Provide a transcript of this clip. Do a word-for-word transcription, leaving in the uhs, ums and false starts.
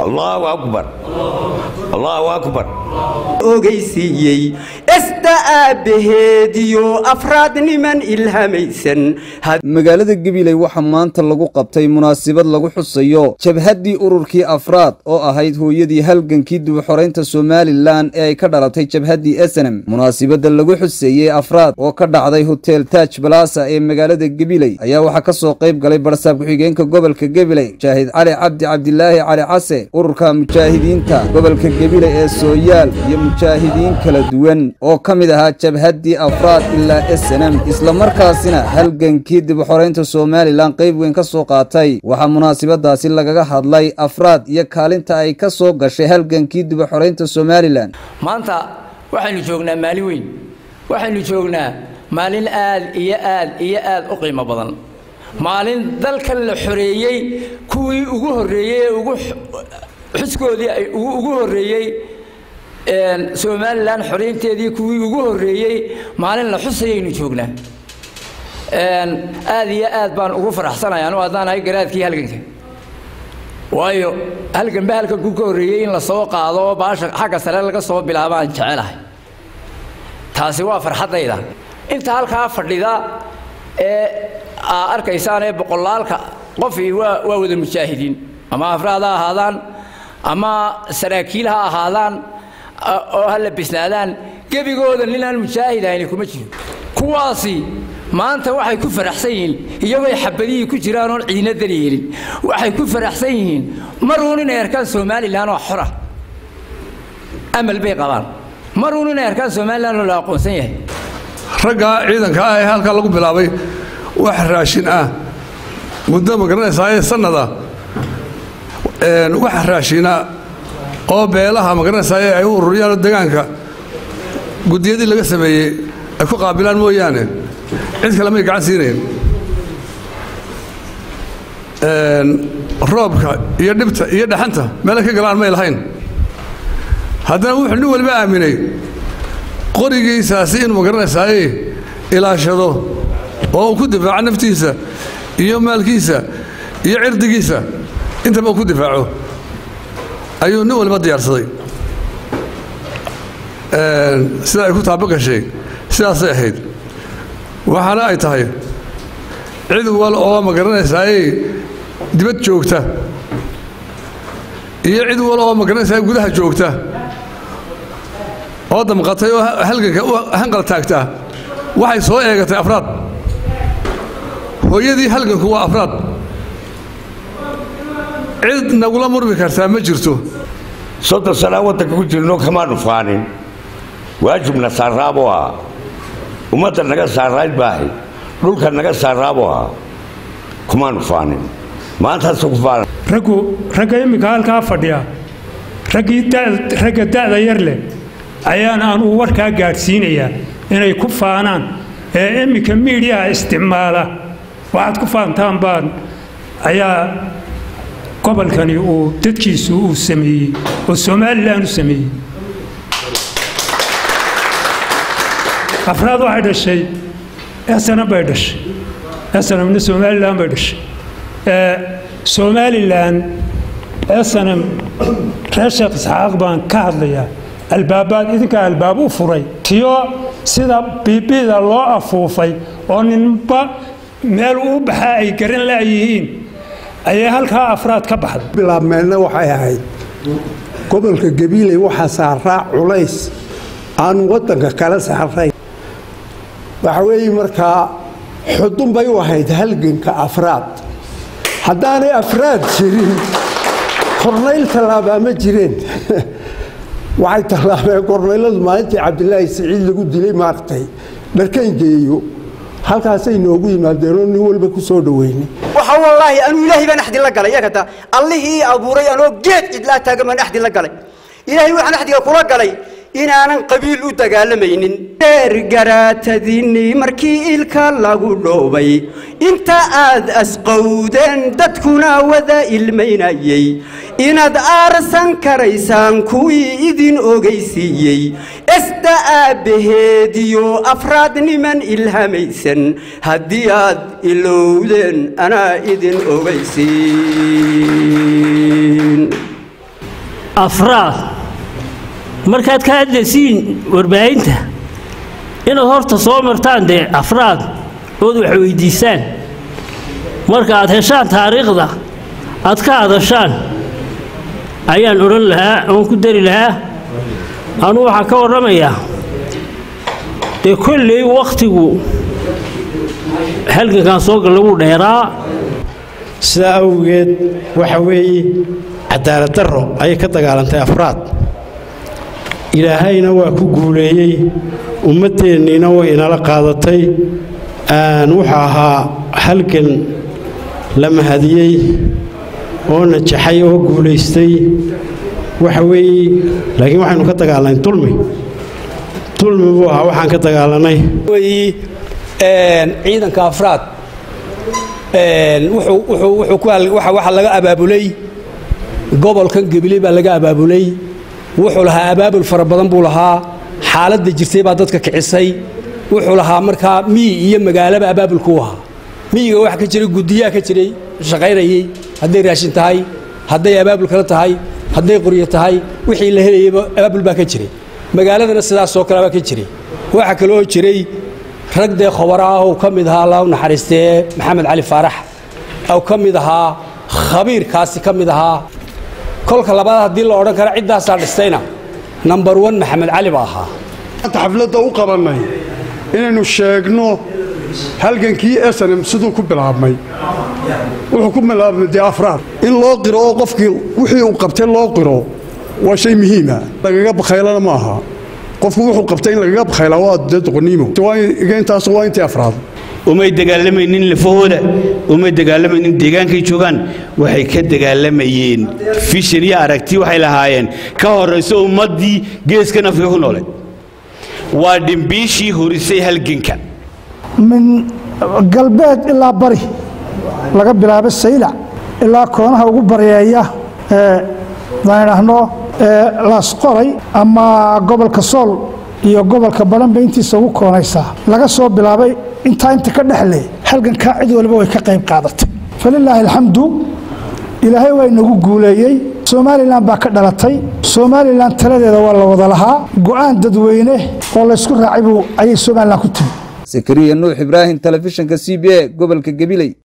الله أكبر الله أكبر أوجيسيي استأبهديو أفراد من إلهاميسن magaalada Gabiley waxa maanta lagu qabtay munaasabad lagu xusayo jabhadii ururkii afraad oo ahayd hooyadii halgankii dib u xoreynta Somaliland ee ay ka dhalatay jabhadii S N M munaasabada lagu xuseeyay afraad oo ka dhacday Hotel Taj Plaza ee magaalada Gabiley ayaa waxa ka soo qayb galay barsaab ku-xigeenka gobolka Gabiley Shaahid Ali Cabdi Cabdilaahi Ali Case ururka mujaahidiinta gobolka Gabiley ee Sooyaal iyo mujaahidiin kala duwan oo kamid ahaa jabhadii afraad ilaa S N M isla markaasina halgankii dib u xoreynta Somaliland qayb weyn ka soo qaatay waxa munaasabadaasi lagaga hadlay afraad iyo kaalinta ay ka soo gashay halgankii dib u xoreynta Somaliland maanta waxaynu joognaa maalin weyn waxaynu joognaa maalin aad iyo aad iyo aad u qiimo badan maalin dalka la xoreeyay kuwii ugu horeeyay ugu xuskoodii ay ugu horeeyay een Somaliland xoreynteedii kuwii ugu horeeyay maalin la xusayaynu joognaa een aad iyo aad baan ugu faraxsanahay anu adaan ay garaadkii halganka waayo halgan bahalka ku horeeyay in la soo qaado baasha xagga sare laga soo bilaabaan jecelahay taasi waa farxadayda inta halka fadhida ee arkaysaan ee boqolaalka qof waa waa wada mujaahidiin ama afraada ahaadaan ama saraakiil ha ahaadaan oo hal bisnaadaan gabigooda ninaan mujaahidayn kuma jiro kuwaasi maanta waxay ku faraxsan yihiin iyagoo xabadii ku jiraan oo ciidina daliilin waxay ku faraxsan yihiin maruun in eerkan Somaliland oo xora amal bay qabaan maruun in eerkan Somaliland oo la aqoonsan yahay raga ciidanka ah ee halka lagu bilaabay wax raashin ah muddo magaranaysaa sanada een wax raashina oo beelaha magaranaysaa ay u ururiyaan deegaanka gudiyadii laga sameeyay ay ku qaabilaan mooyaane cid kale ma gacan siineen een roobka iyo dhibta iyo dhaxanta meel ka galaan ma lahayn haddana wuxuu nin walba aaminay qorigiisaasi in magaranaysaa ilaashado oo ku difaaco naftiisa iyo maalkiisa iyo cirdigiisa inta uu ku difaaco ayuu nin walba diyaarsaday een sida ay ku taabaqashay sidaas ay ahayd waxaana ay tahay cid wal oo magaranaysaa dibad joogta iyo cid wal oo magaranaysaa gudaha joogta oo damqatay oo halganka hanqal taagta waxay soo eegatay afraad hooyadii halganku waa afraad cid nagula murmi kartaa ma jirto soddon sano wadanka ku jirno kama dhufaanin waajibna saaraabo ah ummadda naga saarayd baahay dhulka naga saaraabo ah kuma dhufaanin maanta soo ku faaran ragu raga imika halka fadhiya ragii raga daada yar leh ayaan aan u warka gaarsiinaya inay ku faanaan ee imika media isticmaala waxaad ku faantaan baan ayaa gobolkani uu dadkiisu uu sameeyay oo Somaliland uu sameeyay afraad waxay dhashay S N M bay dhashay S N M na Somaliland bay dhashay ee Somaliland S N M Sheekh Isxaaq baan ka hadlayaa albaabad idinka albaab u furay tiyo sida bibida loo afuufay oo ninba meel uu baxa ay garan laayihiin ayay halka afraad ka baxday bilaabmeena waxay ahayd gobolka Gabiley waxa saaraa culays aan wadanka kala saaray waxa weey markaa xudun bay u ahayd halganka afraad haddaanay afraad jirin korneyl talaaba ma jireen waxay talaabeen korneyladu maalintii Cabdilaahi Saciid lagu dilay maartay dharkan geeyo halkaas ay noogu yimaadeen oo nin walba ku soo dhaweynay waxa wallahi anu ilaahi baan axdi la galay yakata allihii abuuray anoo geed idla taagaman axdi la galay ilaahi waxaan axdiga kula galay inaanan qabiil u dagaalamaynin deer garaatadini markii ilka lagu dhoobay inta aad asqowdeen dadkuna wada ilmeynayay inaad aarsan karaysaan kuwii idin ogeysiiyey isda aabaheediyo afraad niman ilhamaysan haddii aad ilowdeen anaa idin ogeysiin afraad markaad ka hadlaysiin warbaahinta inaad horta soo martaan dee afraad ood wax weydiisaan marka aad heshaan taariikhda aad ka hadashaan ayaan odhan lahaa oon ku dari lahaa anuu waxaan ka warramayaa dee kolley wakhtigu halgankan soo gal lagu dheeraa sidaa awgeed waxa weeye cadaalad darro ayay ka dagaalantay afraad ilaahayna waa ku guuleeyey ummadeenniina way inala qaadatay wuxuu ahaa halgan la mahadiyey oo najaxay oo guulaystay waxa weeye laakiin waxaynu ka dagaalanay dulmi dulmi buu ahaa waxaan ka dagaalanay ciidanka afraad waxa laga abaabulay gobolkan Gabiley baa laga abaabulay wuxuu lahaa abaabul fara badan buu lahaa xaaladda jirtay baa dadka kicisay wuxuu lahaa markaa mii iyo magaalaba abaabulku ahaa miiga wax ka jiray gudiyaa ka jiray shaqaynayay hadday raashin tahay hadday abaabul kala tahay hadday qoriyo tahay wixii la helayay abaabul baa ka jiray magaaladana sidaas oo kale baa ka jiray waxa kale oo jiray rag de khawara ah oo kamid ahaa Allah naxariistee Maxamed Cali Faarax oo kamid ahaa khabiir kaasi kamid ahaa kolka labaad hadii la oran karo ciidaas dhistayna number one Maxamed Cali baa ahaa xafladda u qabanay inaynu sheegno halgankii S N M sidoo ku bilaabmay wuxuu ku bilaabmay de afraad in loo qiro qofkii wixii uu qabtay loo qiro waa shay muhiim ah lagaga bakhaylana ma aha qofku wuxuu qabtay in lagaga bakhaylaa waa dad qoniimo intaas waa intii afraad umay dagaalamaynin lafahooda umay dagaalamaynin deegaankay joogaan waxay ka dagaalamayeen vision iyo aragti waxay lahaayeen ka horeyso ummadii geeskan Afrika ku noole waa dhimbiishii horisay halganka min galbeed ilaa bari laga bilaabo sayla ilaa koonaha ugu bareeya ee waanahno laas qoray ama gobolka Sool iyo gobolka Balanba intiisa ugu koonaysa laga soo bilaabay inta inta ka dhaxlay halganka cid walba way ka qayb qaadatay falillaahi alxamdu ilaahay way nagu guuleeyay Soomaaliland baa ka dhalatay Soomaaliland taladeeda waa la wada lahaa go'aan dadweyne oo la isku raacay buu ay Soomaaliland ku timi Zakariya Nuux Ibrahim telefishinka C B A gobolka Gabiley